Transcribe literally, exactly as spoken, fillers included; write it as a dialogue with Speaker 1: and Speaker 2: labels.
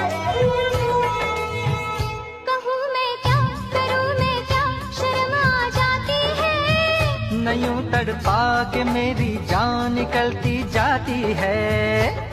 Speaker 1: कहूँ मैं क्या, करूँ मैं क्या, शर्म आ जाती है।
Speaker 2: न यूं तड़पा के मेरी जान निकलती जाती है।